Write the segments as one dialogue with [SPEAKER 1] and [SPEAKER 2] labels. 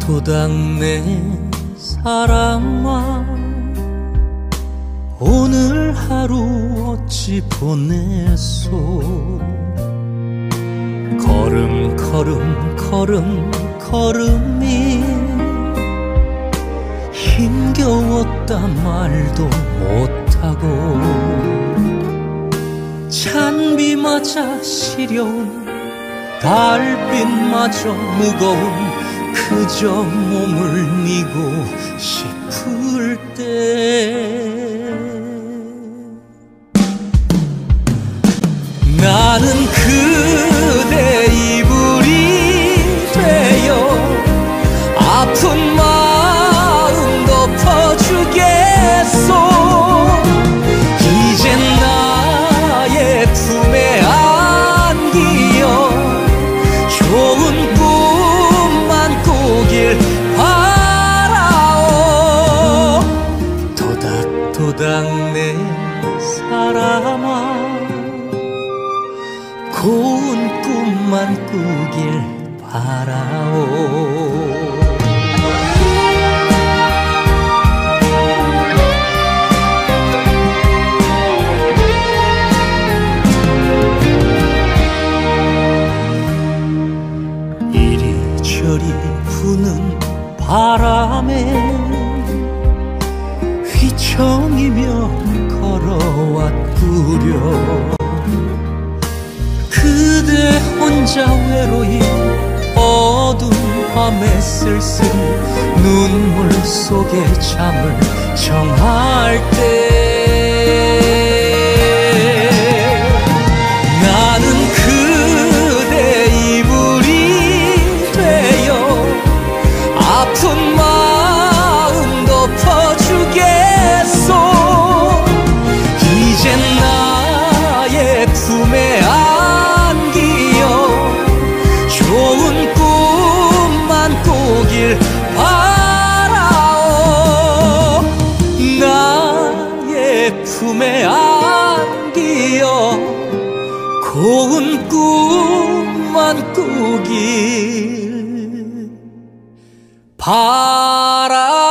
[SPEAKER 1] 도닥도닥 내 사람아, 오늘 하루 어찌 보냈소. 걸음 걸음 걸음 걸음이 힘겨웠다 말도 못하고, 찬비마저 시려운 달빛마저 무거운 그저 몸을 미고 싶을 때, 나는 그대 이불이 되어 아픈 마음 덮어주겠소. 이젠 나의 품에 안기어 좋은 꿈만 꾸길 바라오. 도닥도닥 내 사람아, 고운 꿈만 꾸길 바라오. 이리저리 부는 바람에 휘청이며 걸어왔구려. 그대 혼자 외로이 어두운 밤에 쓸쓸 눈물 속에 잠을 청할 때, 나는 그대 이불이 되어 아픈 마음 덮어주겠소. 이젠 나의 품에 좋은 꿈만 꾸길 바라오. 나의 품에 안기어 고운 꿈만 꾸길 바라오.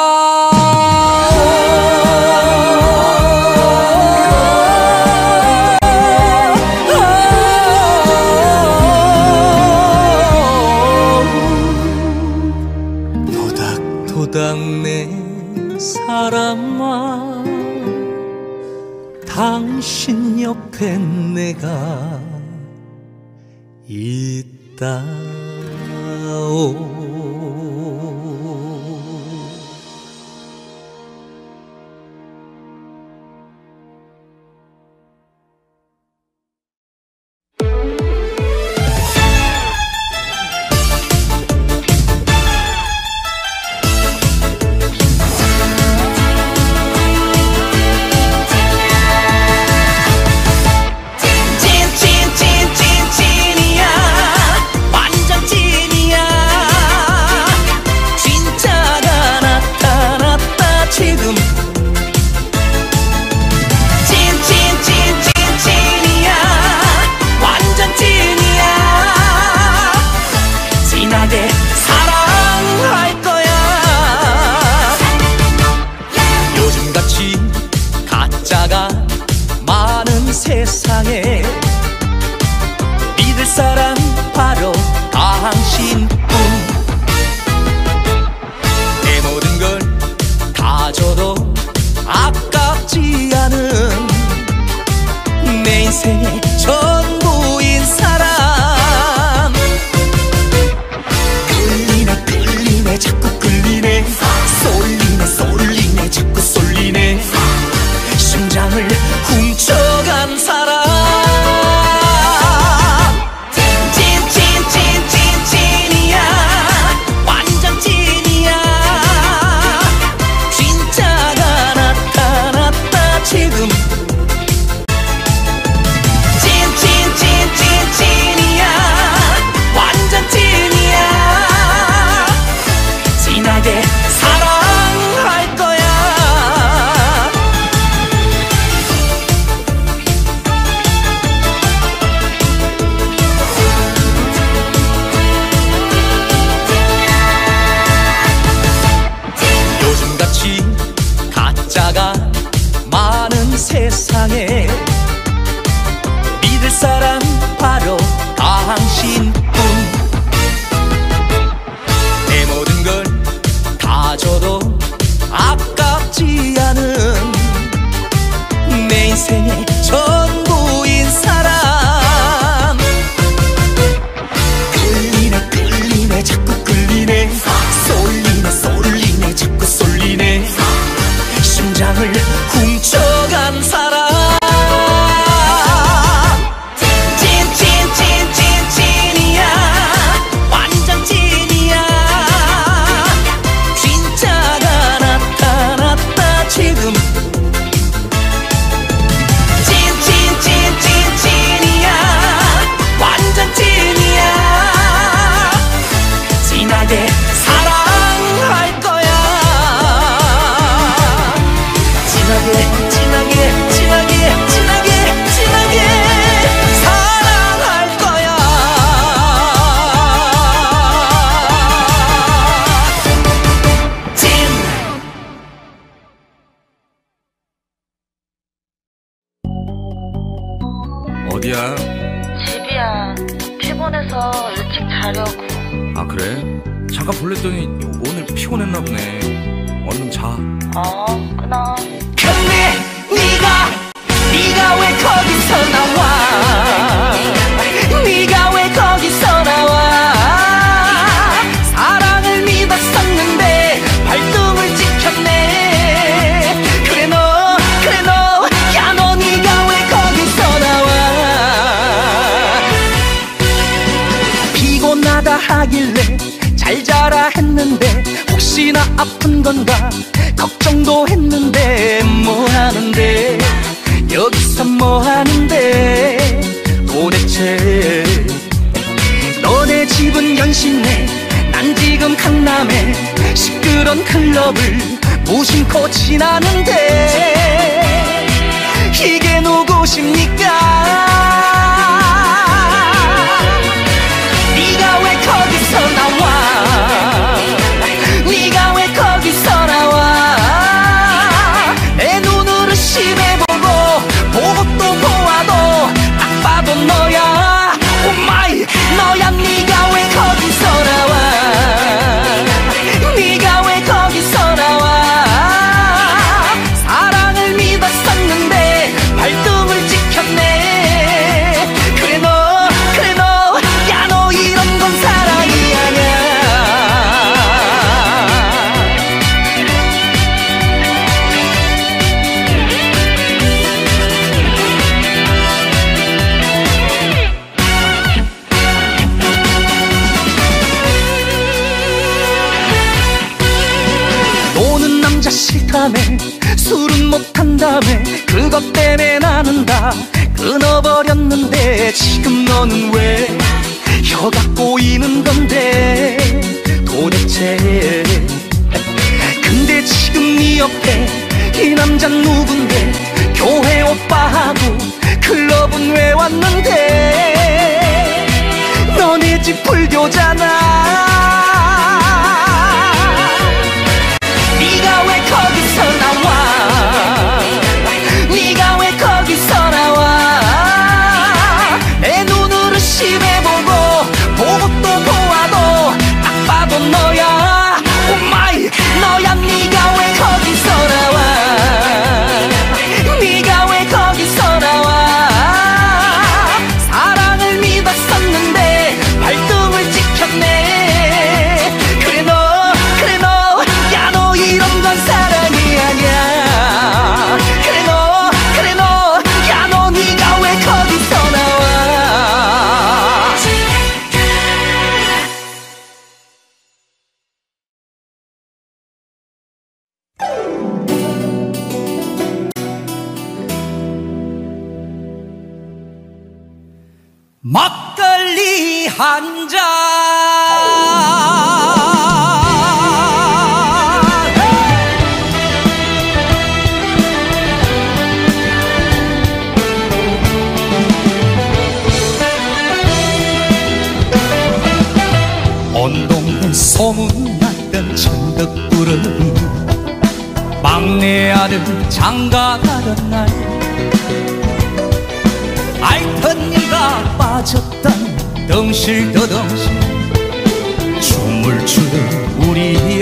[SPEAKER 1] 도닥 내 사람아, 당신 옆에 내가 있다오. 세상에 믿을 사람 바로 당신뿐. 내 모든 걸 다 줘도 아깝지 않은 내 인생의 전부인 사람. 끌리네 끌리네 자꾸 끌리네, 쏠리네 쏠리네 자꾸 쏠리네, 심장을 훔쳐간 사람.
[SPEAKER 2] 집이야. 피곤해서 일찍 자려고.
[SPEAKER 3] 아 그래? 잠깐 볼랬더니 오늘 피곤했나 보네. 얼른 자.
[SPEAKER 2] 끊어.
[SPEAKER 1] 근데 네가 왜 거기서 나와? 네가 왜 거기서 나와? 사랑을 믿었었는데 발등을 지켰네. 그래 너 야 너 네가 왜 거기서 나와? 피곤하다 하길래 잘 자라 했는데 혹시나 아픈 건가 걱정도 했는데 뭐 하는데 여기서 뭐 하는데 도대체. 너네 집은 연신내 난 지금 강남에 시끄러운 클럽을 무심코 지나는데 이게 누구십니까? 네가 왜 거기서 나와? 네가 왜 거기서 나와? 내 눈으로 심해보고 보고 또 보아도 딱 봐도 너야. 오마이 너야. 네가 왜 거기서 나와? 네가 왜 거기서 나와? 사랑을 믿었었는데 발등을 지켰네. 그래 너 야 너 이런 건 사랑이 아냐. 노는 남자 싫다며 술은 못한다며 그것 때문에 나는 다 끊어버렸는데 지금 너는 왜 혀가 꼬이는 건데 도대체. 근데 지금 네 옆에 이 남자 누군데 교회 오빠하고 클럽은 왜 왔는데 너네 집 불교잖아. 네가 왜 거기서 나와? 네가 왜 거기서 나와? 내 눈으로 심해보고 보고 또 보아도 딱 봐도 너야. 오마이 너야. 네가 왜 거기서 나와? 네가 왜 거기서 나와? 사랑을 믿었었는데 발등을 지켰네. 그래 너 야 너 이런 건 사랑이 아니야. 그래 너 야 너 네가 왜 거기서 나와? 막걸리 한 잔. 온 동네 소문났던 천덕꾸러기 막내 아들 장가가던 날 알던 네가 빠졌던 덩실더덩실 춤을 추던 우리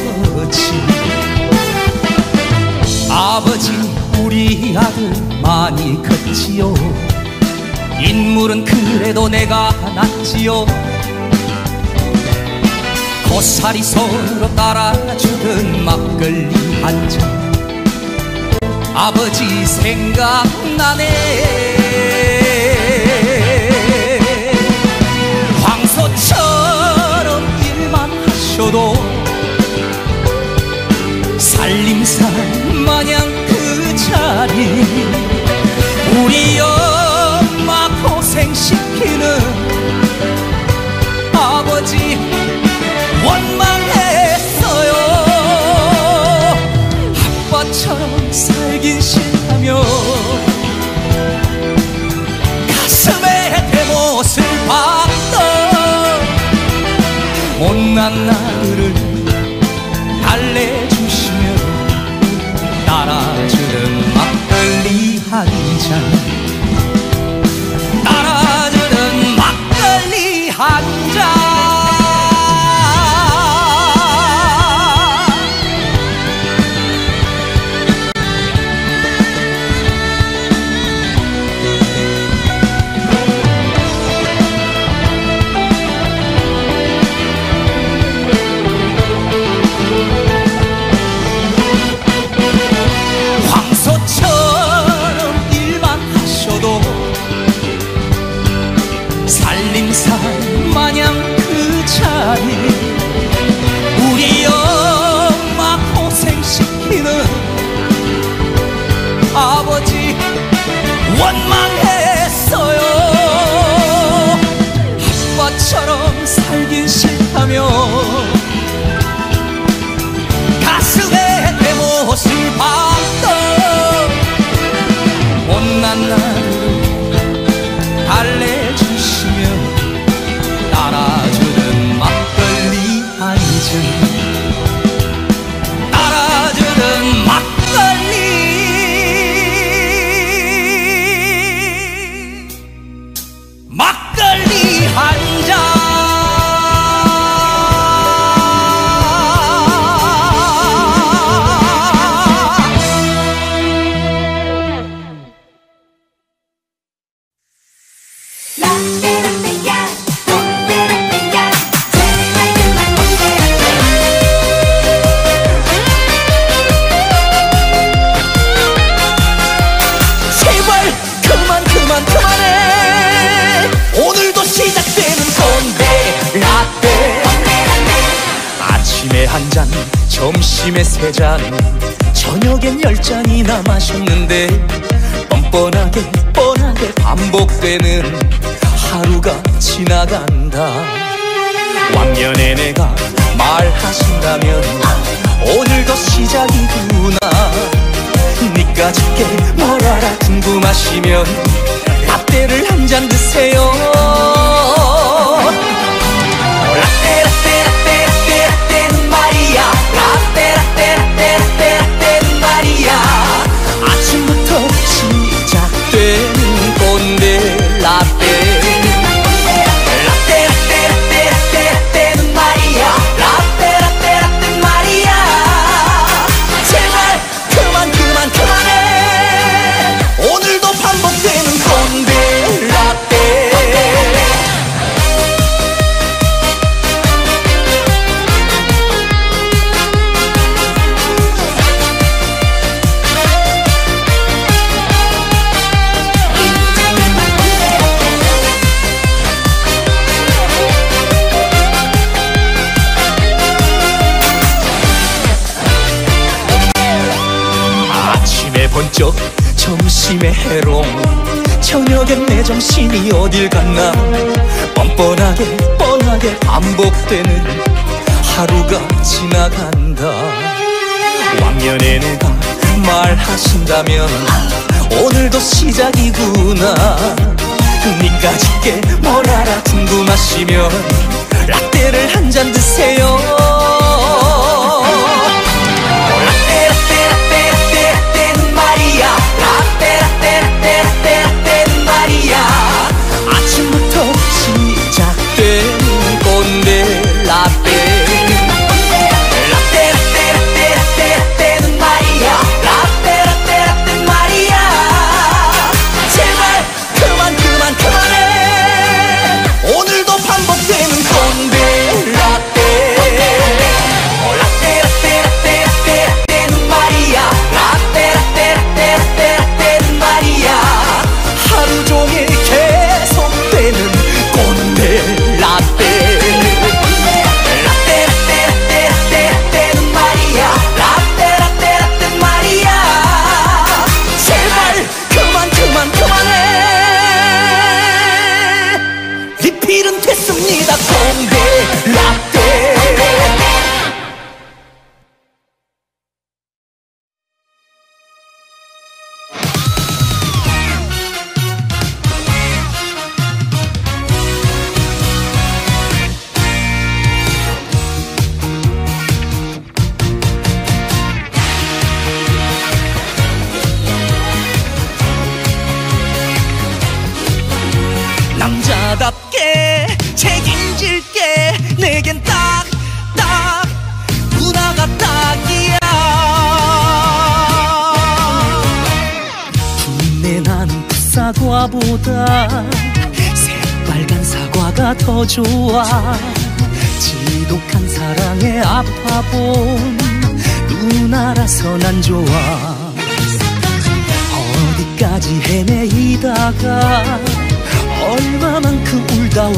[SPEAKER 1] 아버지 우리 아들 많이 컸지요. 인물은 그래도 내가 낫지요. 고사리 서로 따라주던 막걸리 한 잔 아버지 생각나네. 황소처럼 일만 하셔도 살림살 마냥 그 자리 우리 엄마 고생시키는 아버지 원망했어요. 아빠처럼 살긴 싫다며 살림살 마냥 그 자리 우리 엄마 고생시키는 아버지 원망했어요. 아빠처럼 살긴 싫다며 가슴에 내 못을 박던 못난 나를 달래주시며 따라주는 막걸리 한 잔 따라주는 막걸리 한 잔. 그만해. 오늘도 시작되는 건데 라떼. 아침에 한 잔, 점심에 세 잔, 저녁엔 10잔이나 마셨는데 뻔뻔하게 뻔하게 반복되는 하루가 지나간다. 왕년에 내가 말하신다면 오늘도 시작이구나. 니까짓게 뭘 알아 궁금하시면 라떼를 한 잔 드세요. 라떼 라떼 라떼 라떼 라떼는 말이야. 라떼 라떼 라떼 라떼 라떼는 말이야. 아침부터 시작되는 건데 라떼. 라떼 라떼 라떼 라떼 라떼는 말이야. 라떼 라떼 라떼는 말이야. 제발 그만해. 오늘도 반복되는 건데 라떼. 아침에 번쩍 점심에 해롱 저녁엔 내 정신이 어딜 갔나. 뻔뻔하게 뻔하게 반복되는 하루가 지나간다. 왕년에 내가 말하신다면 오늘도 시작이구나. 니까짓게 뭘 알아 궁금하시면 라떼를 한 잔 드세요. 라떼 라떼 라떼 라떼 라떼는 말이야. 라떼 라떼 라떼 라떼 라떼는 말이야. 아침부터 시작되는 건데 라떼. 라떼 라떼 라떼 라떼 라떼는 말이야. 라떼 라떼 라떼는 말이야. 제발 그만해. 오늘도 반복되는 건데 라떼. 라떼 라떼 라떼 라떼 라떼는 말이야. 라떼 라떼 라떼 라떼 라떼는 말이야. 하루 종일 계속되는 꼰대 라떼. 라떼 라떼 라떼 라떼 라떼는 말이야. 라떼 라떼 라떼는 말이야. 제발 그만해. 리필은 됐습니다 꼰대 라떼. 남자답게 책임질게. 내겐 딱 누나가 딱이야. 분내 나는 풋사과보다 새빨간 사과가 더 좋아. 지독한 사랑에 아파본 누나라서 난 좋아. 어디까지 헤매이다가 얼마만큼 울다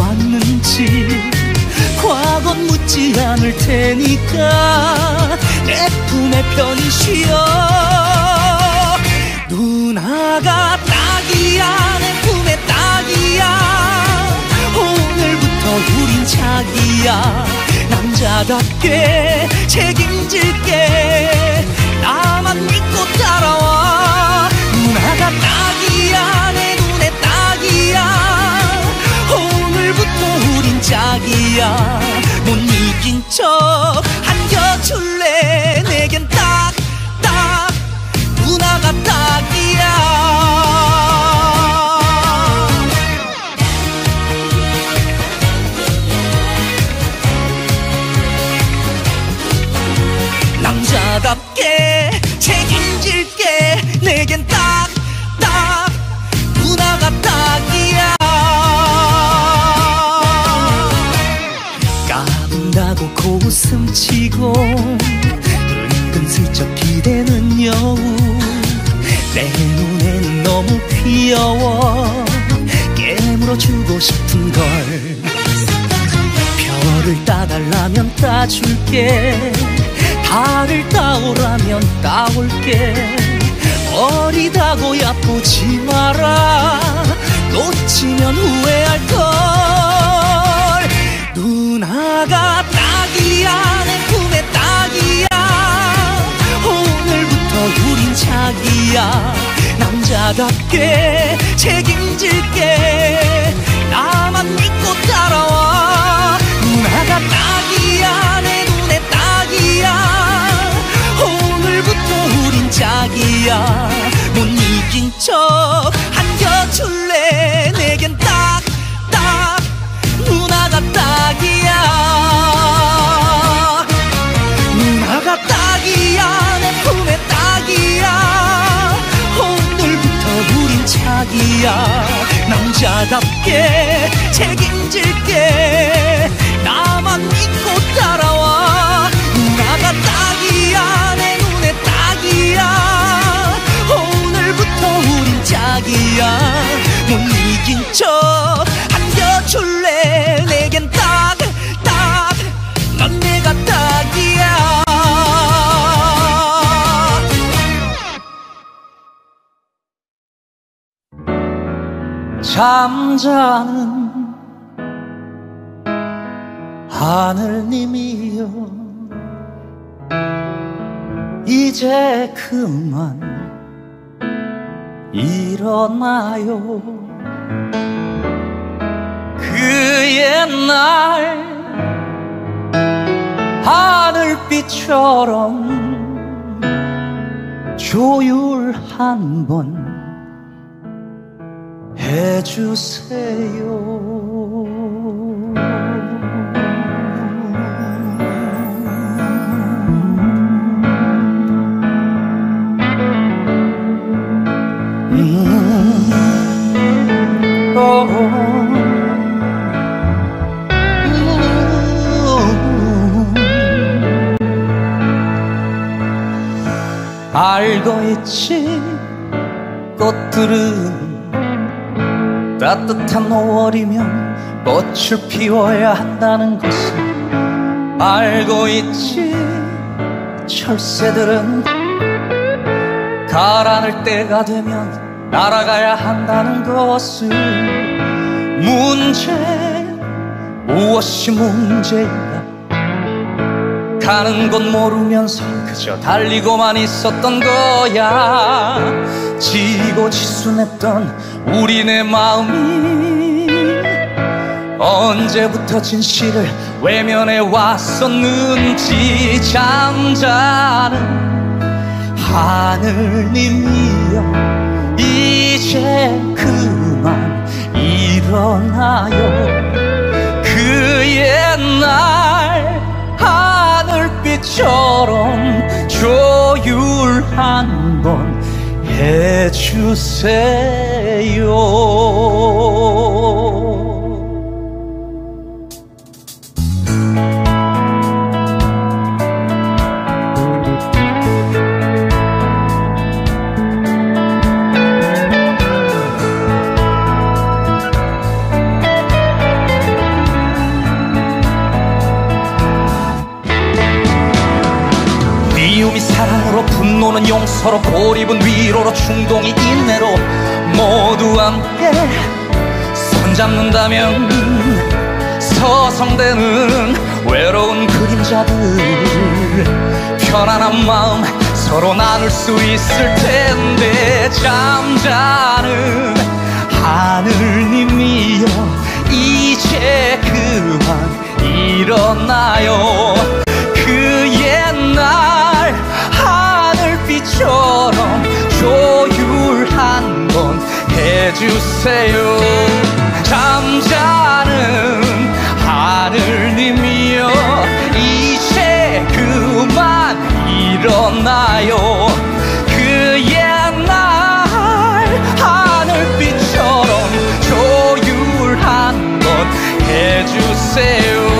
[SPEAKER 1] 않을 테니까 내 품에 편히 쉬어. 누나가 딱이야, 내 품에 딱이야. 오늘부터 우린 자기야. 남자답게 책임질게. 나만 믿고 따라와. 누나가 딱이야, 내 눈에 딱이야. 오늘부터 우린 짝이야. 못 이긴 척 안겨줄래. 내겐 딱 누나가 딱이야. 남자답게 책임질게. 내겐 딱 누나가 딱이야. 까분다고 고웃음 치고 은근슬쩍 기대는 여우. 내 눈에는 너무 귀여워. 깨물어주고 싶은걸. 별을 따달라면 따줄게. 달을 따오라면 따올게. 어리다고 얕보지 마라. 놓치면 후회할걸. 누나가 딱이야, 내 품에 딱이야. 오늘부터 우린 자기야. 남자답게 책임질게. 나만 믿고 따라와. 누나가 딱이야, 내 눈에 딱이야. 오늘부터 우린 짝이야. 못 이긴 척 안겨줄래. 내겐 딱 누나가 딱이야. 누나가 딱이야, 내 품에 딱이야. 오늘부터 우린 짝이야. 남자답게 책임질게. 나만 믿고 따라와. 누나가 딱이야, 내 눈에 딱이야. 오늘부터 우린 짝이야. 못 이긴 척 안겨줄래. 내겐 딱 넌 내가 딱이야. 잠자는 하늘님이여, 이제 그만 일어나요. 그 옛날 하늘빛처럼 조율 한번 해주세요. 알고 있지, 꽃들은 따뜻한 5월이면 꽃을 피워야 한다는 것을. 알고 있지, 철새들은 가라앉을 때가 되면 날아가야 한다는 것을. 문제 무엇이 문제인가. 가는 곳 모르면서 그저 달리고만 있었던 거야. 지고 지순했던 우리네 마음이 언제부터 진실을 외면해 왔었는지. 잠자는 하늘님이여, 이제 그만 일어나요. 그 옛날 하늘빛처럼 조율 한번 해주세요. 서로 고립은 위로로 충동이 인내로 모두 함께 손잡는다면 서성대는 외로운 그림자들 편안한 마음 서로 나눌 수 있을 텐데 잠자는 하늘님이여 이제 그만 일어나요. 그 옛날 하늘빛처럼 조율 한번 해주세요. 잠자는 하늘님이여 이제 그만 일어나요. 그 옛날 하늘빛처럼 조율 한번 해주세요.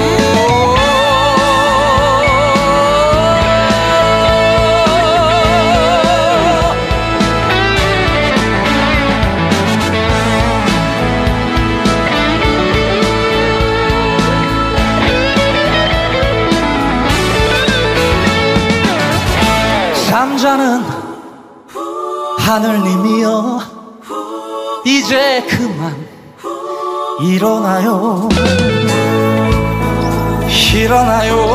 [SPEAKER 1] 잠자는 하늘님이여 이제 그만 일어나요. 일어나요.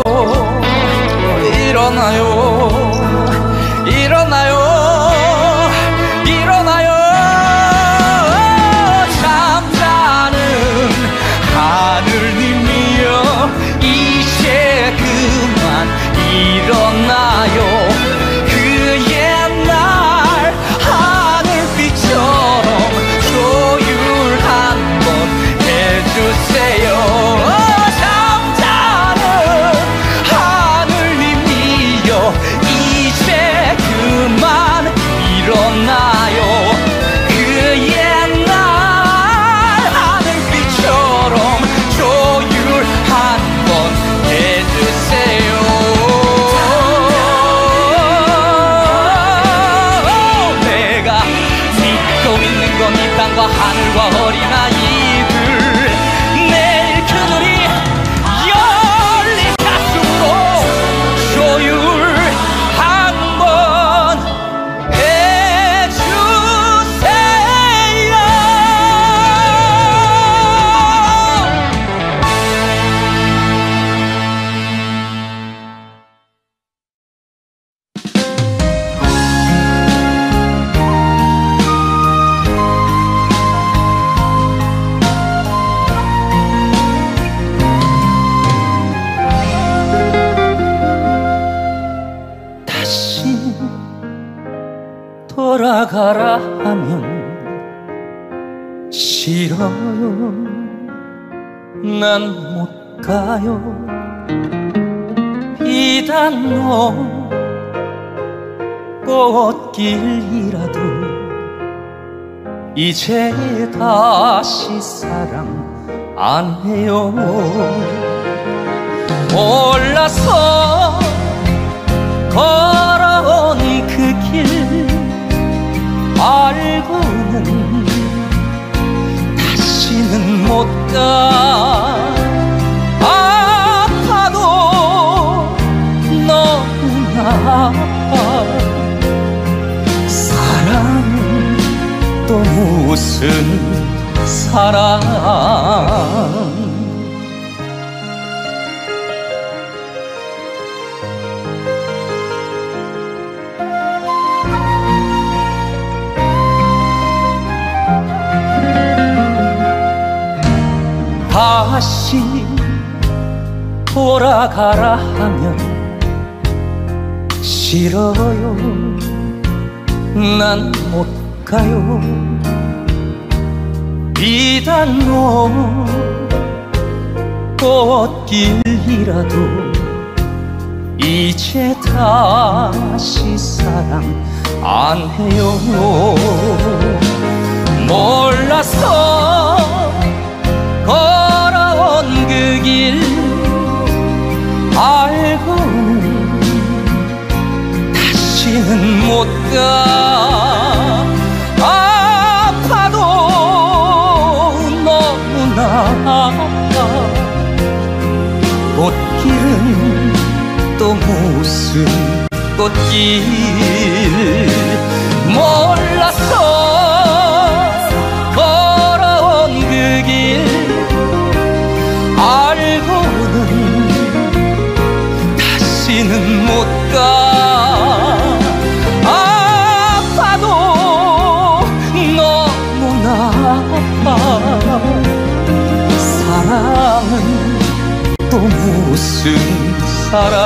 [SPEAKER 1] 일어나요. 일어나요. 일어나요. 잠자는 하늘님이여 이제 그만 일어나요. 하늘과 어린아이들 내일 그들이 열린 가슴으로 조율 한번 해주세요. 돌아가라 하면 싫어요. 난 못 가요. 비단노 꽃길이라도 이제 다시 사랑 안 해요. 몰라서 걸어온 그 길 알고는 다시는 못 가. 아파도 너무나 아파. 사랑은 또 무슨 사랑. 다시 돌아가라 하면 싫어요. 난 못 가요. 비단노 꽃길이라도 이제 다시 사랑 안 해요. 몰라서 걸어온 그 길 알고는 다시는 못 가. 아파도 너무나 아파. 꽃길은 또 무슨 꽃길 몰라서 걸어온 그 길 알고는 다시는 못 가. 아파도 너무나 아파. 사랑은 또 무슨 사랑.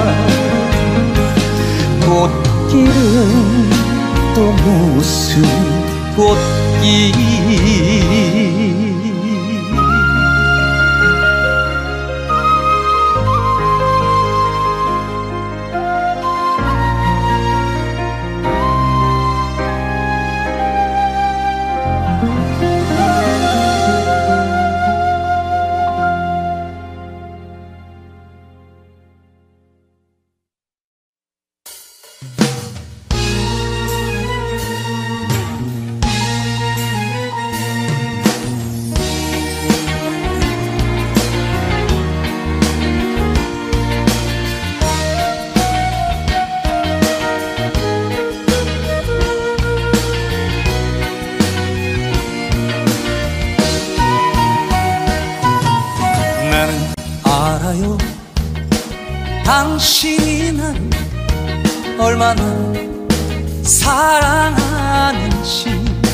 [SPEAKER 1] 꽃길은 또 무슨 꽃길. 당신이 나를 얼마나 사랑하는지.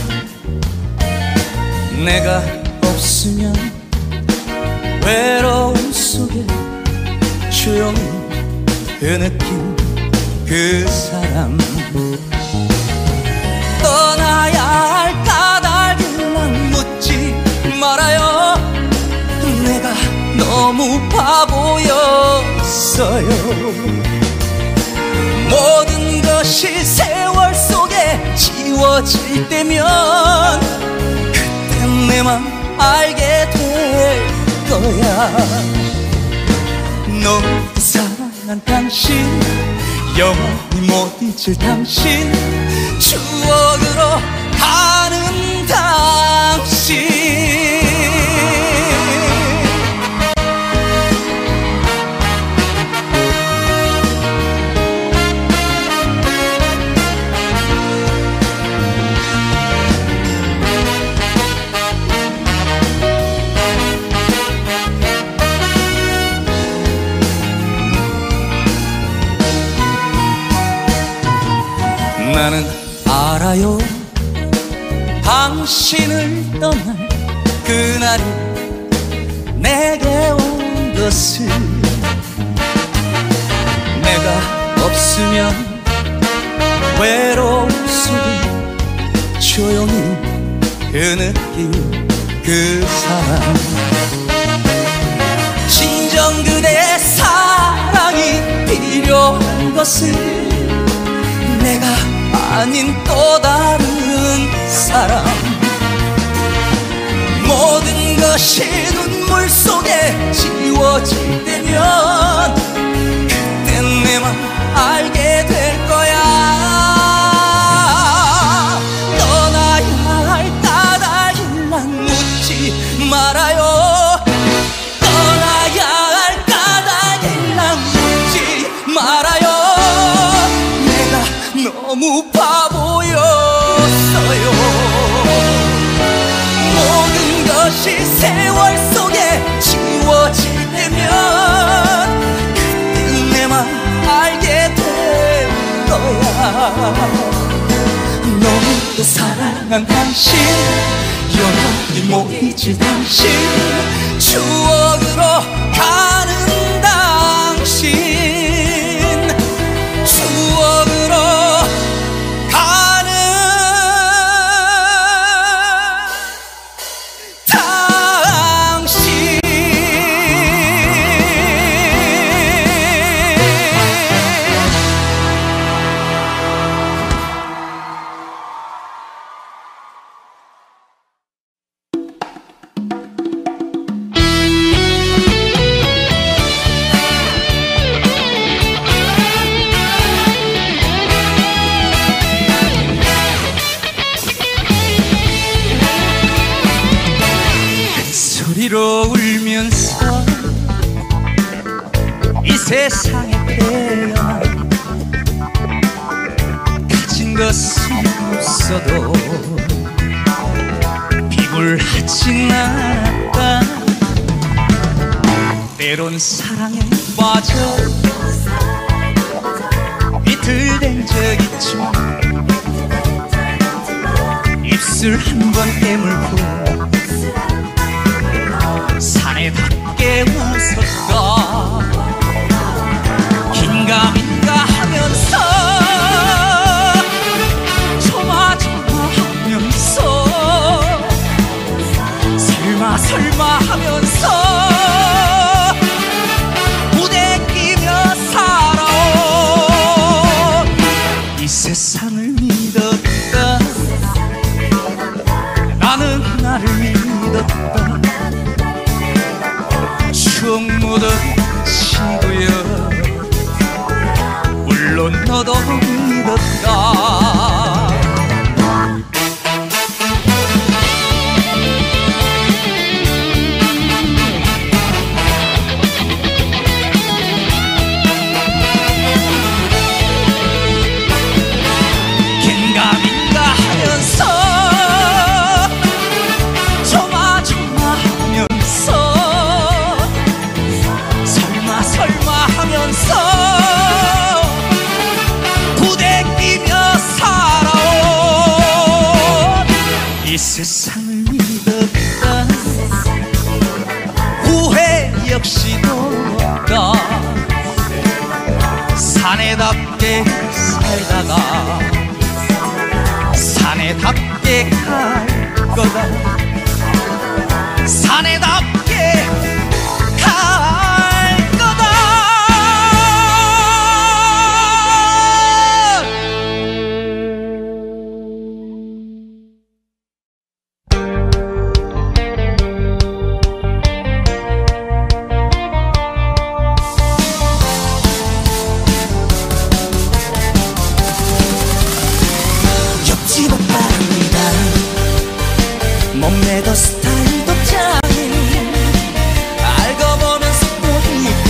[SPEAKER 1] 내가 없으면 외로움 속에 조용히 그 느낌 그 사람. 떠나야 할 까닭은 묻지 말아요. 내가 너무 바보였어요. 모든 것이 세월 속에 지워질 때면 그때 내 맘 알게 될 거야. 너무 사랑한 당신, 영원히 못 잊을 당신, 추억으로 가는 당신. 나는 알아요. 당신을 떠날 그날이 내게 온 것을. 내가 없으면 외로움 속에 조용히 그 느낌 그 사랑. 진정 그대의 사랑이 필요한 것을 내가 아닌 또 다른 사람. 모든 것이 눈물 속에 지워질 때면 그때 내 맘 알게 될 거야. 떠나야 할 까닭을 난 묻지 말아요. 떠나야 할 까닭을 난 묻지 말아요. 너무 바보였어요. 모든 것이 세월 속에 지워질 때면 그때 내 맘 알게 될 거야. 너무도 사랑한 당신, 영원히 못 잊을 당신, 추억으로 가는 당신, 추억으로 가는 당신. 소리로 울면서 이 세상에 태어난 미친 것은 없어도 비굴하진 않았다. 때론 사랑에 빠져 비틀댄 적 있지만 입술 한 번 깨물고 사내답게 웃었다. 긴가민가 하면서 조마조마하면서 설마 하면서 부대끼며 살아온 이 세상을 믿었다. 나는 나를 믿었다. 추억 묻은 친구여, 물론 너도 믿었다. 이 세상을 믿었다. 후회 역시도 없다. 사내답게 살다가 사내답게 갈 거다. 사내답게 갈 거다. 몸매도 스타일도 짱인 알고 보면 속도 있고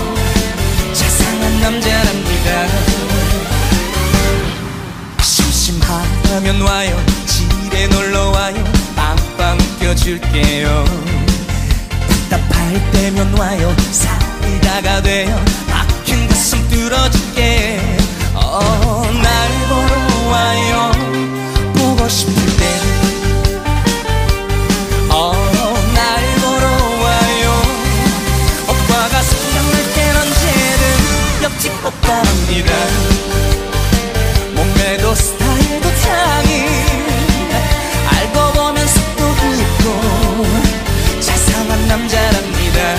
[SPEAKER 1] 자상한 남자랍니다. 심심하면 와요, 집에 놀러와요, 빵빵 껴줄게요. 답답할 때면 와요, 사이다가 돼요, 막힌 가슴 뚫어줄게. 날 보러 와요, 보고 싶을 때. 날 보러 와요. 오빠가 생각날 땐 언제든 옆집 오빠랍니다. 몸매도 스타일도 짱인 알고 보면 속도 있고 자상한 남자랍니다.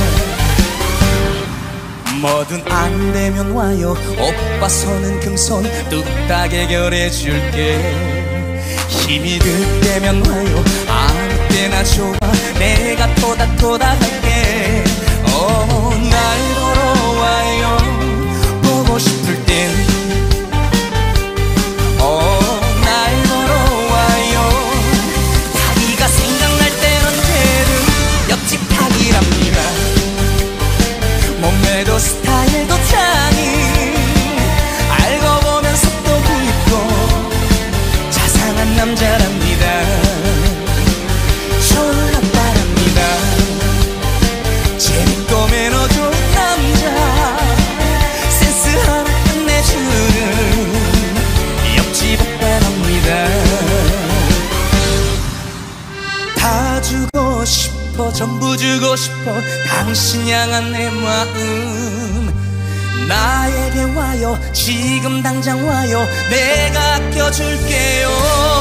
[SPEAKER 1] 뭐든 안 되면 와요, 오빠 손은 금손 뚝딱 해결해줄게. 힘이 들 때면 와요, 아무 때나 좋아, 내가 토닥토닥할게. 날 보러 와요, 보고 싶을 땐. 날 보러 와요, 자기가 생각날 땐 언제든 옆집 닭이랍니다. 몸매도 스타일도 짱인 알고 보면 속도 있고 자상한 남자랍니다. 좋은 아빠랍니다. 재밌고 매너 좋은 남자, 센스 하나 끝내주는 옆집 오빠랍니다. 다 주고 싶어, 전부 주고 싶어, 당신 향한 내 마음. 나에게 와요, 지금 당장 와요, 내가 아껴줄게요.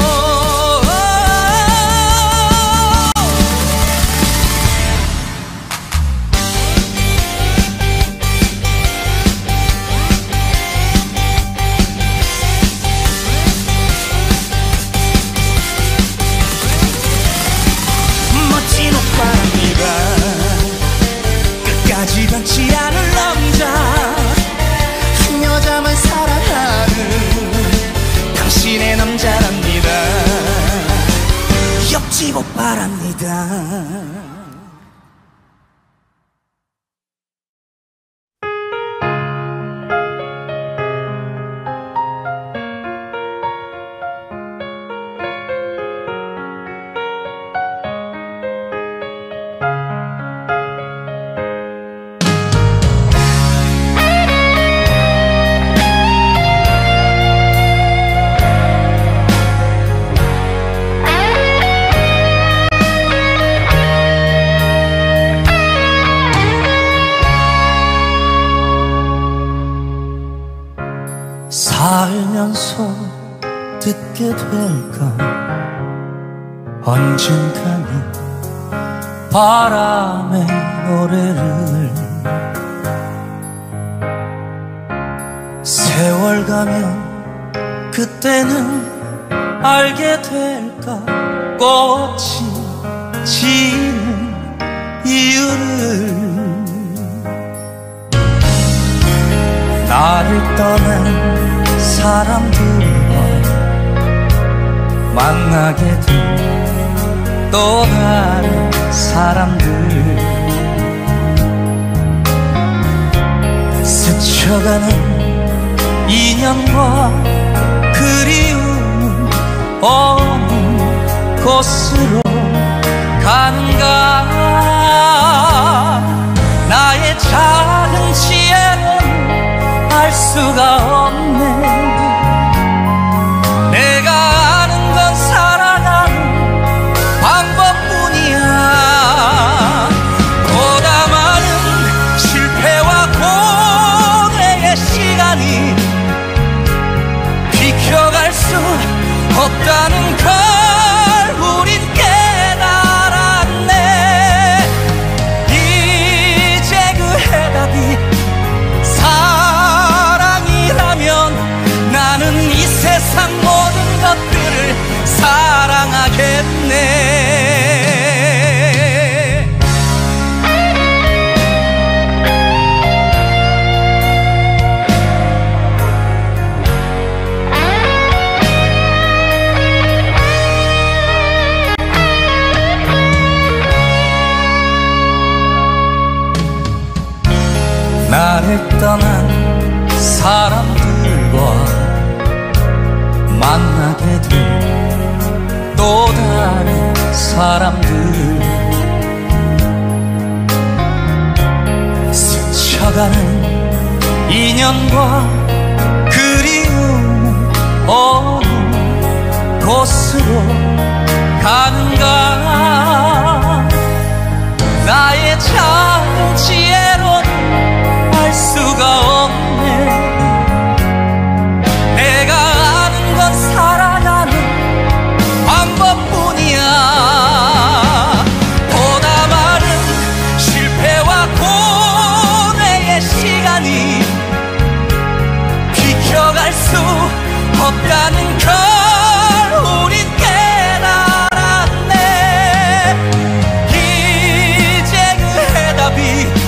[SPEAKER 1] 멋진 오빠랍니다. 끝까지 변치 않을 남자, 한 여자만 사랑하는 당신의 남자랍니다. 옆집 오빠랍니다. 알게 될까. 언젠가는 바람의 노래를 세월 가면 그때는 알게 될까. 꽃이 지는 이유를. 나를 떠난 사람들과 만나게 된 또 다른 사람들. 스쳐가는 인연과 그리움은 어느 곳으로 가는가. 나의 작은 지혜는 알 수가 없네. 내가 아는 건 살아가는 방법뿐이야. 보다 많은 실패와 고뇌의 시간이 비켜갈 수 없다는 걸 우린 깨달았네. 이제 그 해답이 사랑이라면 나는 이 세상 모든 것들을 사랑하겠네. 나를 떠난 사람들과 만나게 된 또 다른 사람들. 스쳐가는 인연과 그리움 어느 곳으로 가는가. 나의 작은 지혜로는 알 수가 없네. 내가 아는 건 살아가는 방법뿐이야. 보다 많은 실패와 고뇌의 시간이 비켜갈 수 없다는 걸 우린 깨달았네. 이제 그 해답이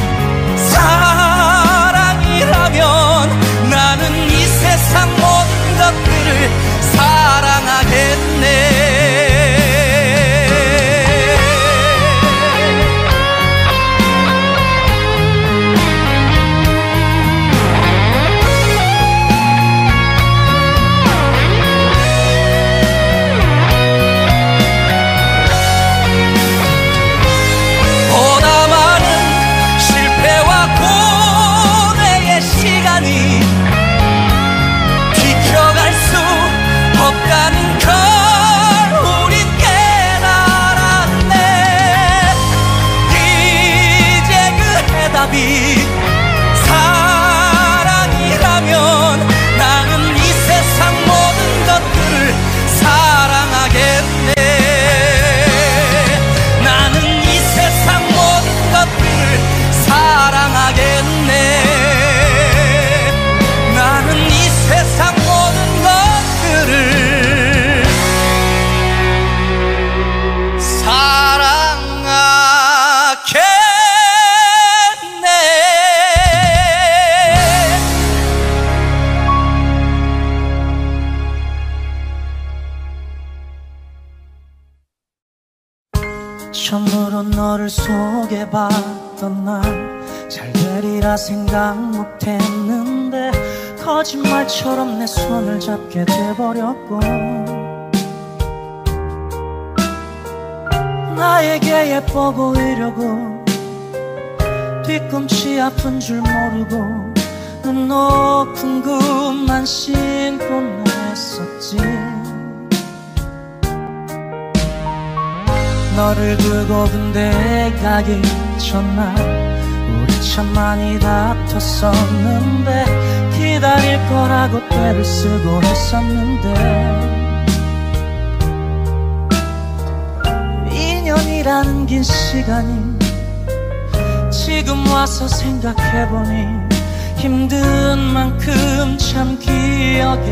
[SPEAKER 1] 사랑이라면 나는 이 세상 모든 것들을 사랑하겠네. 보다 많은 실패와 고뇌의 시간이 비켜갈 수 없다는 걸 우린 깨달았네. 이제 그 해답이 사랑이라면 나는 이 세상 모든 것들을 사랑하겠네. 나는 이 세상 모든 것들을 사랑하겠네. 나는 이 세상 모든 것들을 사랑하겠네. 처음으로 너를 소개받던 날 잘 되리라 생각 못했는데 거짓말처럼 내 손을 잡게 돼버렸고. 나에게 예뻐 보이려고 뒤꿈치 아픈 줄 모르고 눈 높은 꿈만 신고 했었지. 너를 두고 군대 가기 전날 우리 참 많이 다퉜었는데 기다릴 거라고 때를 쓰고 했었는데 10년이라는 긴 시간이 지금 와서 생각해보니 힘든 만큼 참 기억에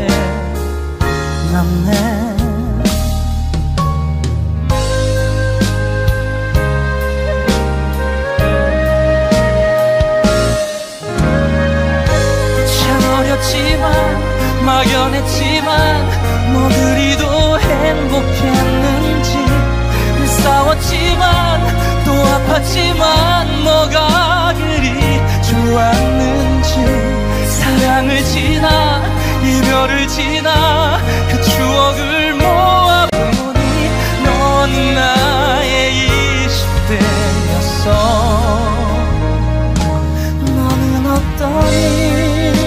[SPEAKER 1] 남네. 막연했지만 뭐 그리도 행복했는지, 싸웠지만 또 아팠지만 뭐가 그리 좋았는지, 사랑을 지나 이별을 지나 그 추억을 모아보니 넌 나의 20대였어. 너는 어떠니?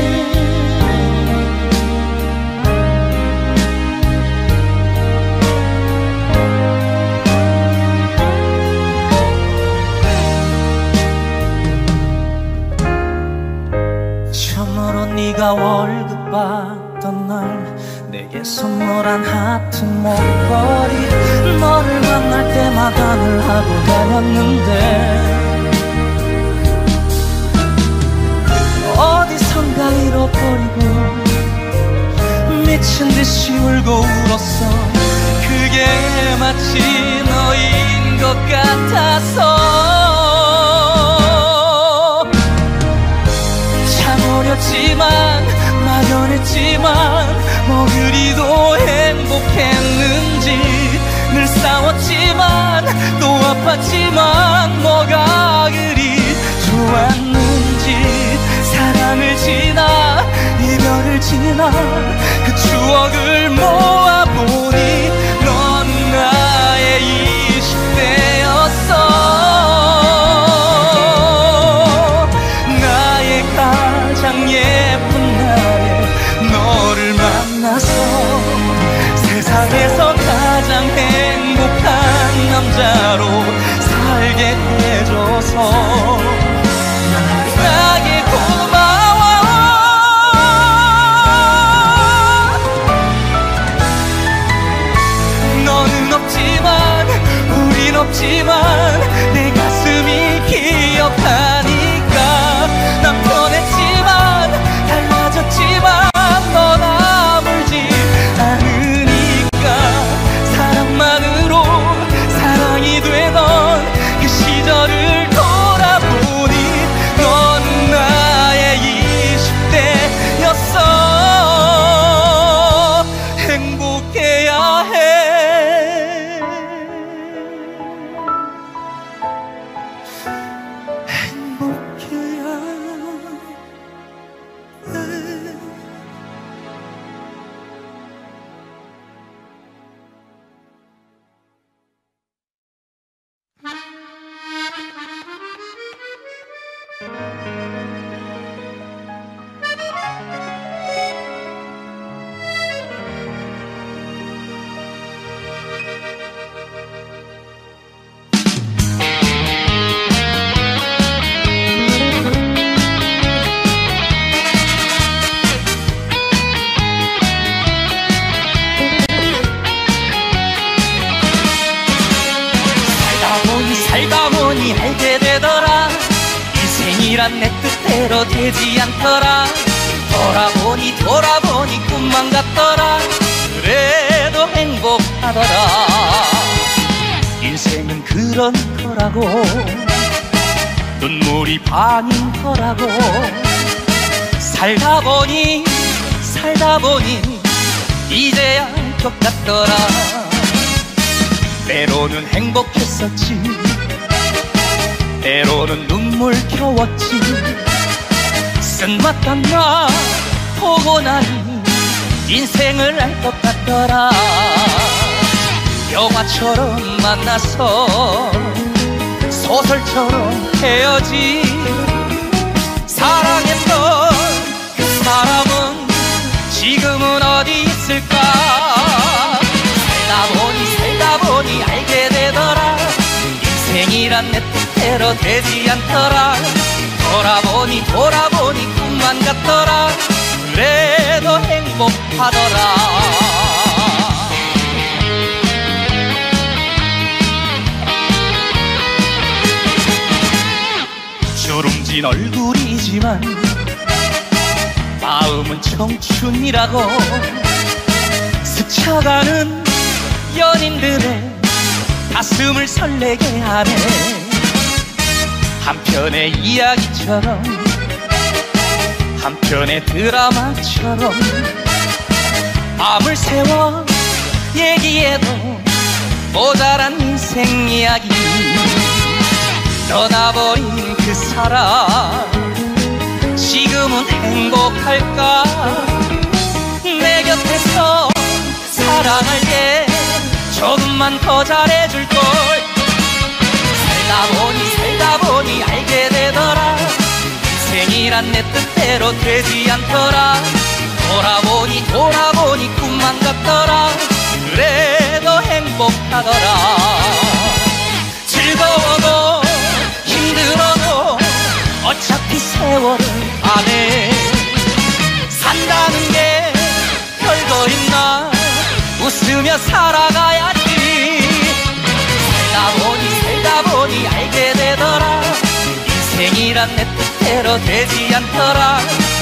[SPEAKER 1] 네가 월급 받던 날 내게 선물한 하트 목걸이, 너를 만날 때마다 늘 하고 다녔는데 어디선가 잃어버리고 미친 듯이 울고 울었어. 그게 마치 너인 것 같아서. 어렸지만 막연했지만 뭐 그리도 행복했는지, 늘 싸웠지만 또 아팠지만 뭐가 그리 좋았는지, 사랑을 지나 이별을 지나 그 추억을 모아보니 넌 나의 20대였어. 예쁜 날에 너를 만나서 세상에서 가장 행복한 남자로 살게 해줘서 나에게 고마워. 너는 없지만 우린 없지만 내 가슴이 기억하니까. 난 변했지만 달라졌지만 넌 아물지 않으니까. 사랑만으로 사랑이 되던 그 시절을 돌아보니 넌 나의 20대였어. 행복해야 해. 행복해야 알게 되더라. 인생이란 내 뜻대로 되지 않더라. 돌아보니 꿈만 같더라. 그래도 행복하더라. 인생은 그런 거라고, 눈물이 반인 거라고. 살다 보니 이제야 것 같더라. 때로는 행복했었지, 때로는 눈물 겨웠지. 쓴맛단 나 보고 나니 인생을 알 것 같더라. 영화처럼 만나서 소설처럼 헤어지. 사랑했던 그 사람은 지금은 어디 있을까. 살다 보니 알게 되더라. 인생이란 내 뜻대로 되지 않더라. 돌아보니 꿈만 같더라. 그래도 행복하더라. 멋진 얼굴이지만 마음은 청춘이라고 스쳐가는 연인들의 가슴을 설레게 하네. 한편의 이야기처럼 한편의 드라마처럼 밤을 새워 얘기해도 모자란 인생 이야기. 떠나버린 그 사람 지금은 행복할까? 내 곁에서 사랑할게 조금만 더 잘해줄걸. 살다 보니 알게 되더라. 인생이란 내 뜻대로 되지 않더라. 돌아보니 꿈만 같더라. 그래도 행복하더라. 즐거워도 힘들어도 어차피 세월은 안해. 산다는 게 별거 있나? 웃으며 살아가야지. 살다 보니 알게 되더라. 인생이란 내 뜻대로 되지 않더라.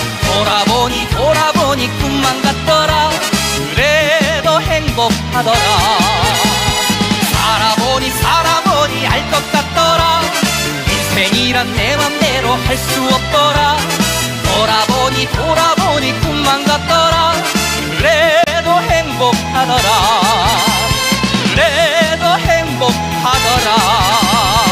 [SPEAKER 1] 돌아보니 꿈만 같더라. 그래도 행복하더라. 살아보니 알 것 같더라. 인생이란 내 맘대로 할 수 없더라. 돌아보니 꿈만 같더라. 그래도 행복하더라. 그래도 행복하더라.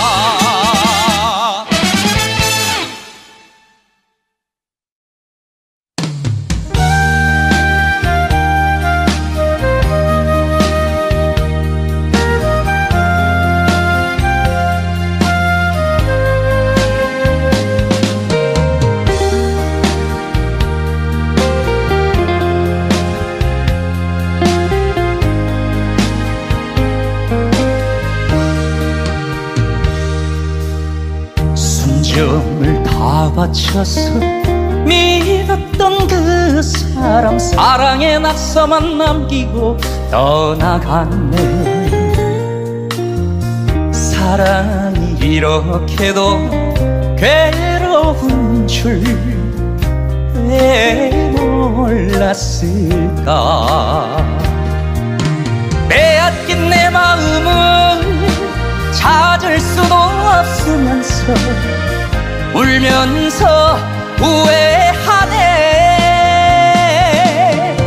[SPEAKER 1] 순정을 다 바쳐서 믿었던 그 사람 사랑의 낙서만 남기고 떠나갔네. 사랑이 이렇게도 괴로운 줄 왜 몰랐을까. 빼앗긴 내 마음을 찾을 수도 없으면서 울면서 후회하네.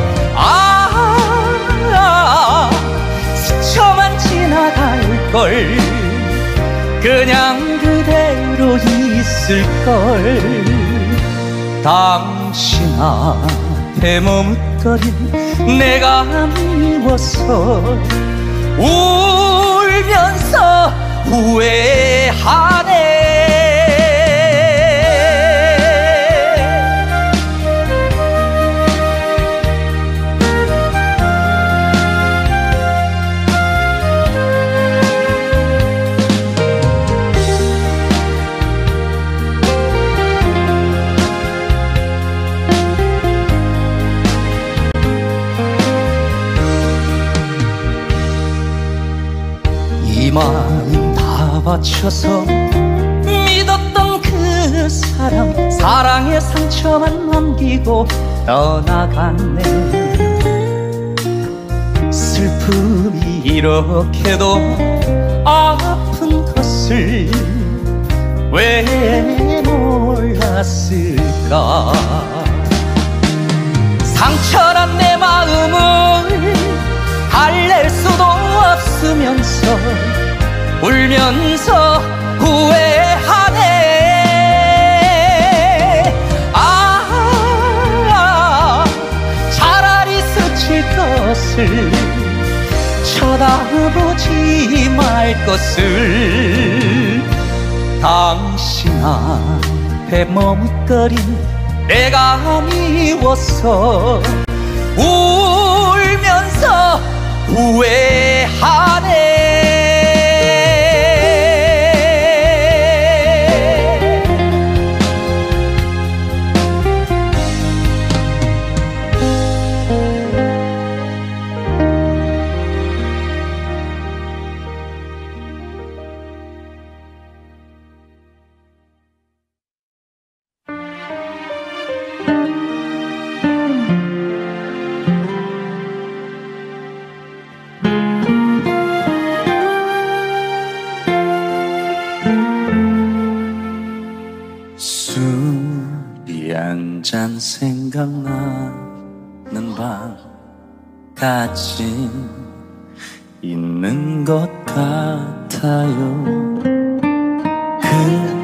[SPEAKER 1] 스쳐만 지나갈걸. 그냥 그대로 있을걸. 당신한테 머뭇거린 내가 미워서 울면서 후회하네. 이 마음 다 바쳐서 믿었던 그 사람 사랑의 상처만 남기고 떠나갔네. 슬픔이 이렇게도 아픈 것을 왜 몰랐을까. 상처난 내 마음을 달랠 수도 없으면서 울면서 후회하네. 차라리 스칠 것을 쳐다보지 말 것을. 당신 앞에 머뭇거린 내가 미워서 울면서 후회하네.
[SPEAKER 4] 잔 생각나는 밤 같이 있는 것 같아요. 그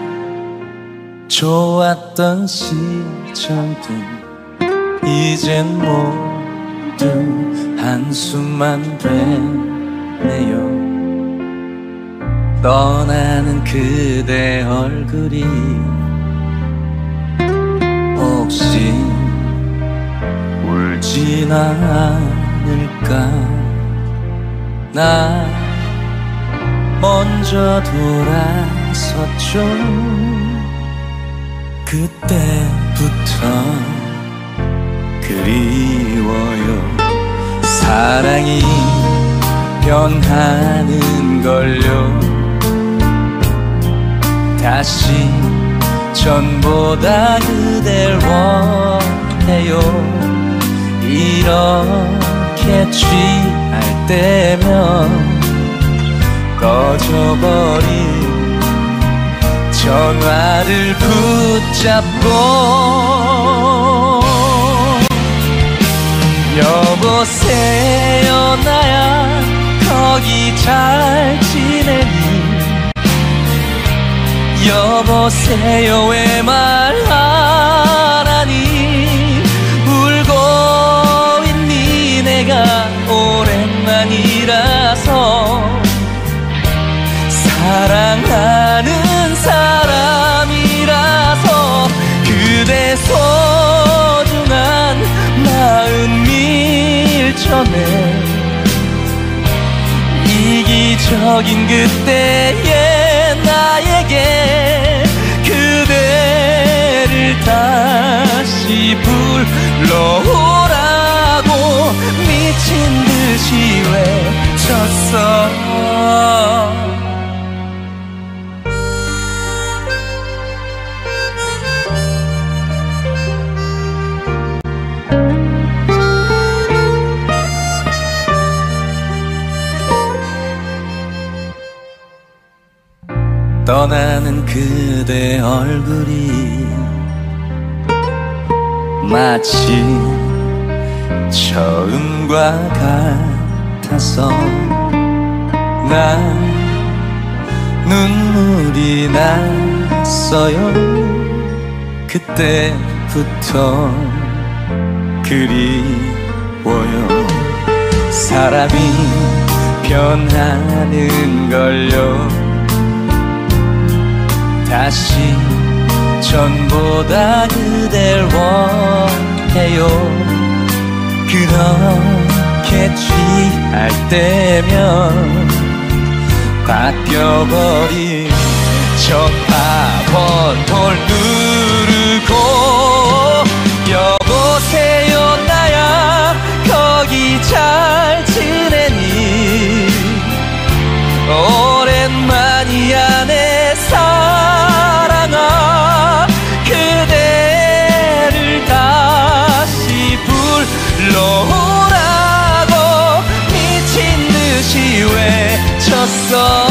[SPEAKER 4] 좋았던 시절들 이젠 모두 한숨만 되네요. 떠나는 그대 얼굴이 혹시 울진 않을까. 나 먼저 돌아섰죠. 그때부터 그리워요. 사랑이 변하는 걸요. 다시 전보다 그댈 원해요. 이렇게 취할 때면 꺼져버린 전화를 붙잡고 여보세요 나야 거기 잘 지내니. 여보세요 왜 말 안 하니. 울고 있니. 내가 오랜만이라서 사랑하는 사람이라서 그대 소중한 마음 밀쳐내. 이기적인 그때의 나에게 그대를 다시 불러오라고 미친 듯이 외쳤어. 떠나는 그대 얼굴이 마치 처음과 같아서 난 눈물이 났어요. 그때부터 그리워요. 사람이 변하는 걸요. 다시 전보다 그댈 원해요. 그렇게 취할 때면 바뀌어버린 전화번호를 누르고 여보세요 나야 거기 잘 지내니. 오랜만이야 내 사랑아. 그대를 다시 불러오라고 미친 듯이 외쳤어.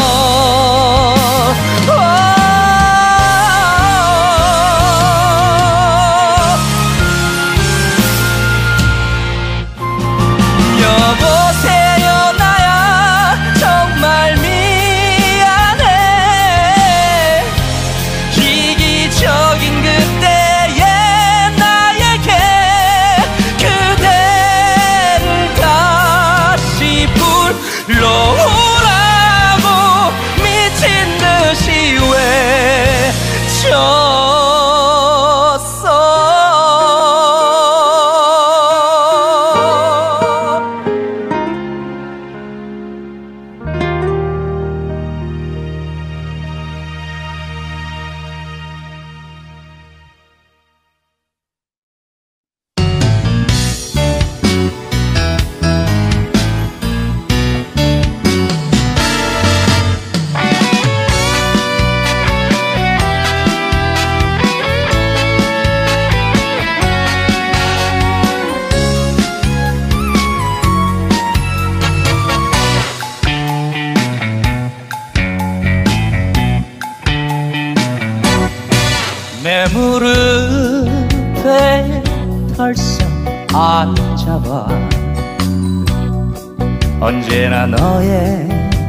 [SPEAKER 4] 여보세요 나야 정말 미안해. 이기적인 그때의 나에게 그대를 다시 불러오라고 미친 듯이 외쳤어. 내 무릎에
[SPEAKER 1] 털썩 앉아봐. 언제나 너의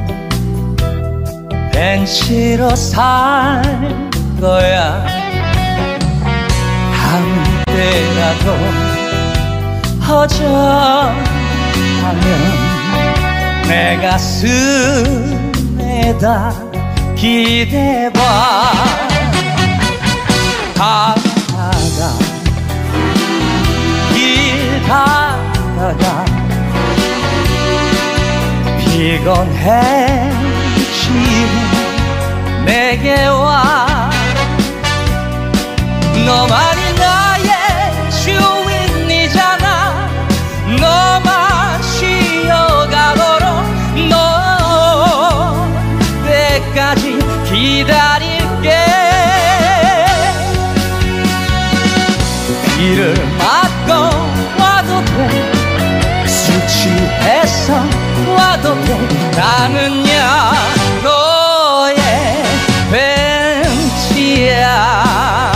[SPEAKER 1] 벤치로 살 거야. 아무 때라도 허전하면 내 가슴에다 기대봐. 가다가 길 가다가 피곤해지면 내게 와. 너만이 나의 주인이잖아. 너만 쉬어가도록 너 때까지 기다릴게. 비를 맞고 와도 돼. 술 취해서 와도 돼. 나는야 너의 벤치야.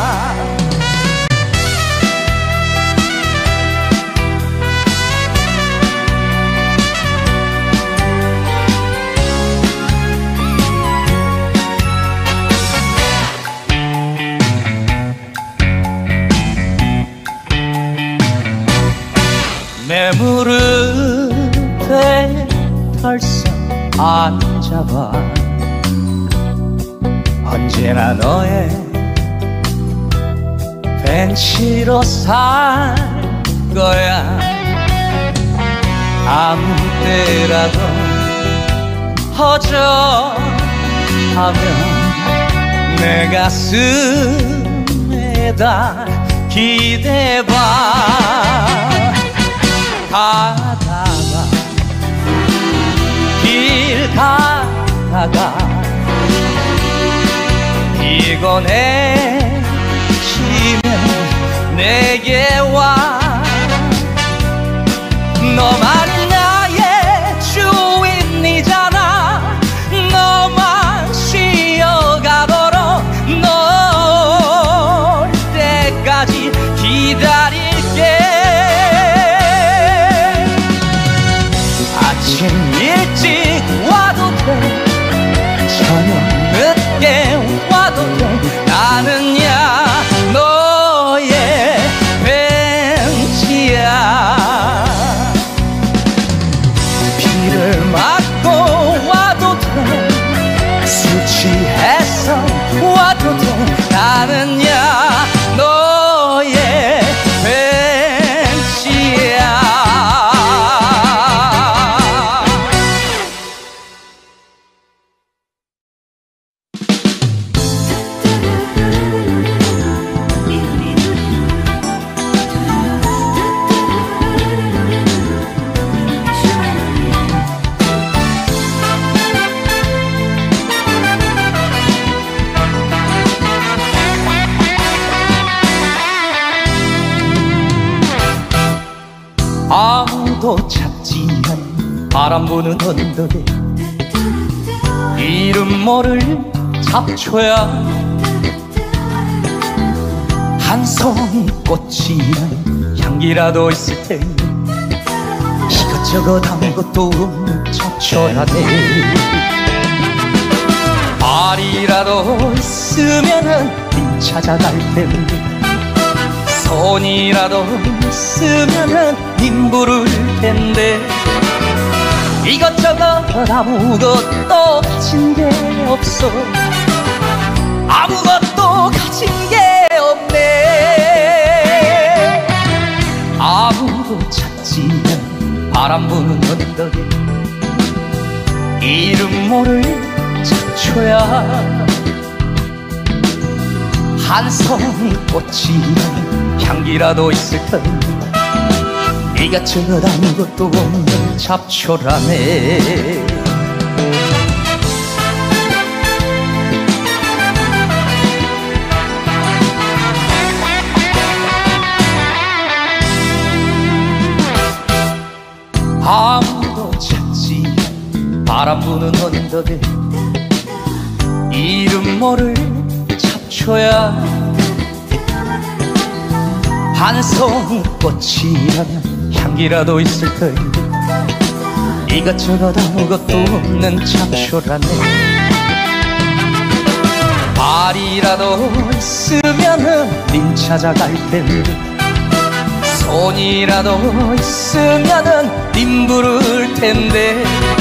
[SPEAKER 1] 내 무릎에 털썩 앉아봐. 언제나 너의 벤치로 살 거야. 아무 때라도 허전하면 내 가슴에다 기대봐. 가다가 길 가다가 피곤해지면 내게 와. 너만이 나의 주인이잖아. 너만 쉬어가도록 널 때까지 기다릴게. 아침 일찍 와도 돼. 저녁 늦게 와도 돼. 나는야 너의 벤치야. 비를 맞고 와도 돼. 술 취해서 와도 돼. 나는야 너의 벤치야. 아무도 찾지 않는 바람 부는 언덕에 이름 모를 잡초야. 한 송이 꽃이란 향기라도 있을 텐데 이것저것 아무것도 없는 잡초라네. 발이라도 있으면은 찾아갈 텐데 손이라도 있으면은 님 부를 텐데 이것저것 아무것도 가진 게 없어. 아무것도 가진 게 없네. 아무도 찾지 않는 바람 부는 언덕에 이름 모를 잡초야. 한 송이 꽃이란 향기라도 있을 텐데 이것저것 아무것도 없는 잡초라네. 아무도 찾지 않는 바람 부는 언덕에 이름 모를 잡초야. 한 송이 꽃이라면 향기라도 있을 텐데 이것저것 아무것도 없는 잡초라네. 발이라도 있으면은 님 찾아갈 텐데 손이라도 있으면은 님 부를 텐데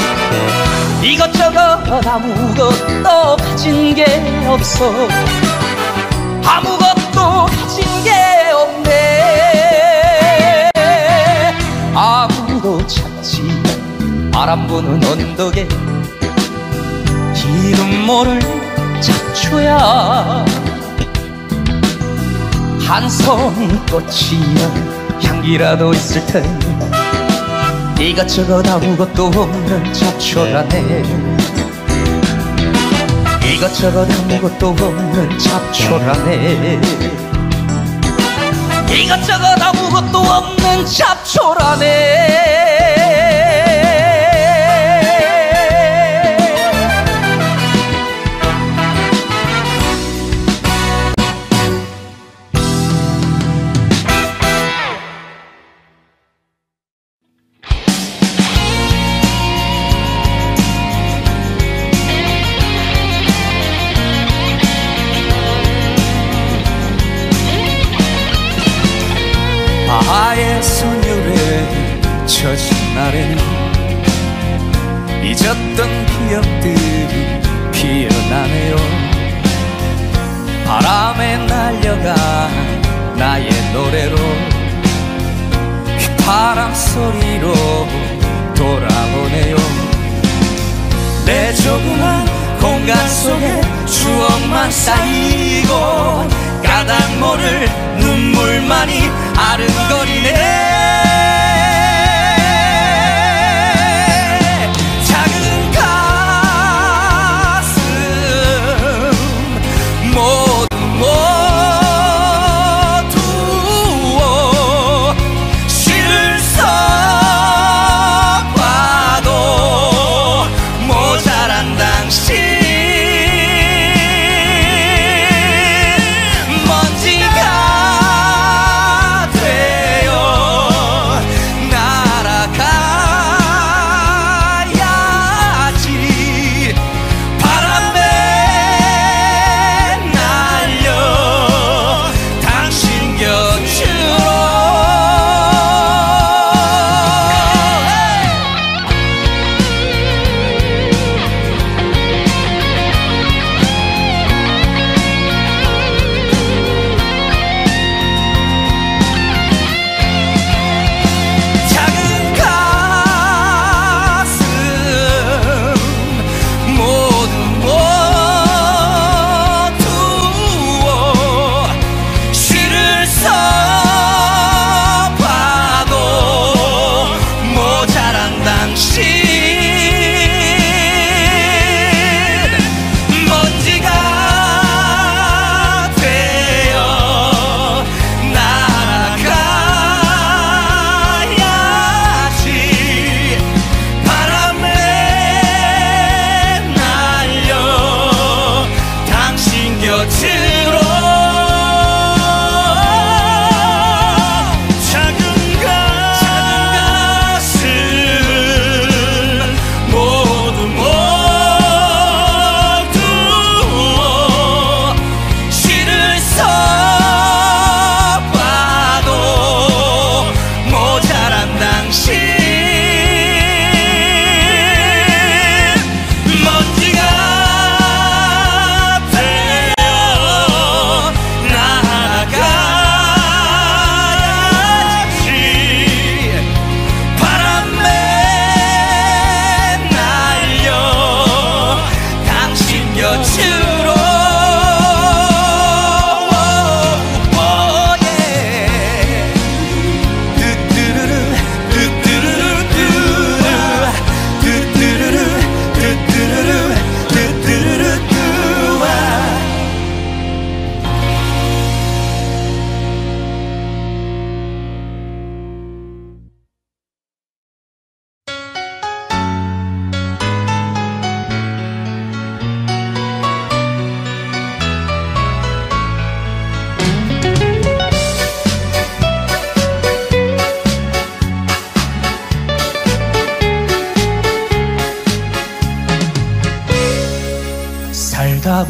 [SPEAKER 1] 이것저것 아무것도 가진 게 없어. 아무것도 가진 게 없네. 아무도 찾지 바람 부는 언덕에 이름 모를 잡초야. 한 송이 꽃이야 향기라도 있을 텐데 이것저것 아무것도 없는 잡초라네. 이것저것 아무것도 없는 잡초라네. 이것저것 아무것도 없는 잡초라네.
[SPEAKER 4] 바하의 선율에 젖은 날에는 잊었던 기억들이 피어나네요. 바람에 날려가 나의 노래로 휘파람 소리로 돌아오네요. 내 조그만 공간 속에 추억만 쌓이고 까닭 모를 눈물만이 아른거리네. 작은 가슴 모두 시를 써봐도 모자란 당신 먼지가 되어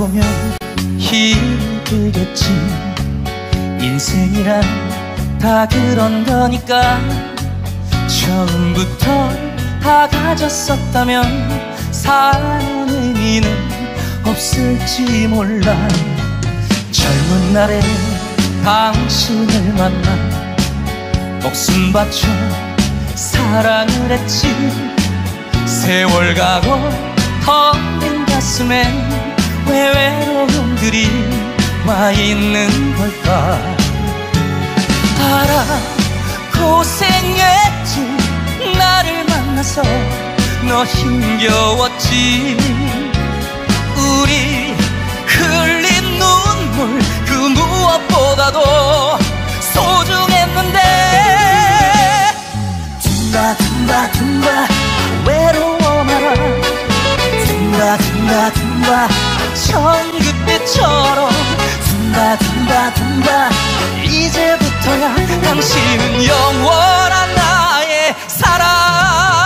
[SPEAKER 1] 살아보면 힘들겠지. 인생이란 다 그런 거니까. 처음부터 다 가졌었다면 사는 의미는 없을지 몰라. 젊은 날에 당신을 만나 목숨 바쳐 사랑을 했지. 세월 가고 텅빈 가슴엔 왜 외로움들이 와 있는 걸까. 알아, 고생했지. 나를 만나서 너 힘겨웠지. 우리 흘린 눈물 그 무엇보다도 소중했는데. 둔다 둔다 둔다 외로워 마라. 둔다 둔다 둔다 처음 그때처럼. 둔다 둔다 둔다 이제부터야 당신은 영원한 나의 사랑.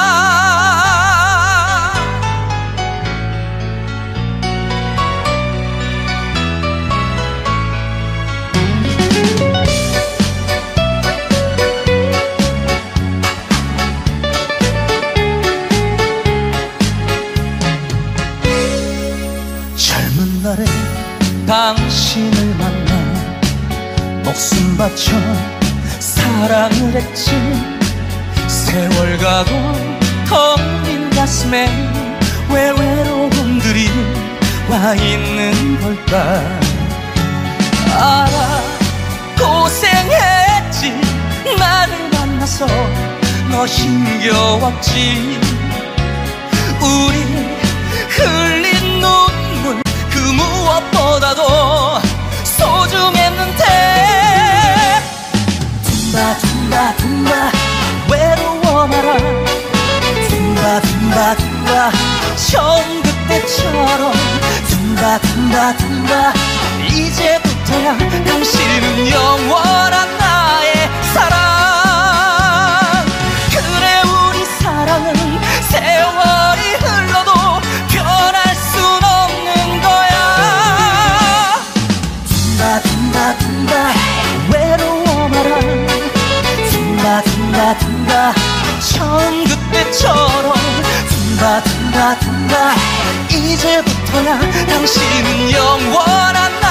[SPEAKER 1] 젊은 날에 당신을 만나 목숨 바쳐 사랑을 했지. 세월 가고 텅빈 가슴에 왜 외로움들이 와 있는 걸까. 알아, 고생했지. 나를 만나서 너 힘겨웠지. 우리 흘린 눈물 그 무엇보다도 소중했는데. 둔다 둔다 둔다 외로워 마라. 둔다 둔다 둔다 처음 그때처럼. 둔다 둔다 둔다 이제부터야 당신은 영원한 나의 사랑. 그래, 우리 사랑은 세월이 흘러도 변할 순 없는 거야. 둔다 둔다 둔다 외로워 마라. 둔다 둔다 둔다 처음 그때처럼. 둔다 둔다 둔다 이제부터야 당신은 영원한